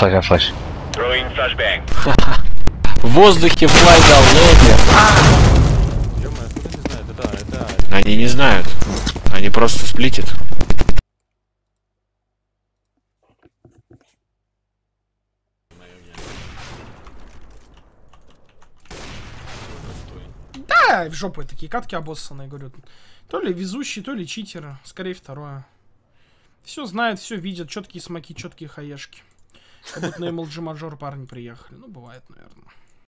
флэш. В воздухе флай дал лобби. Ё-моё, кто не знает, это... Они не знают. Они просто сплитят. Да, в жопу такие катки обоссанные, говорю. То ли везущие, то ли читеры. Скорее второе. Все знают, все видят, четкие смоки, четкие хаешки. Как будто на MLG мажор парни приехали. Ну, бывает, наверное.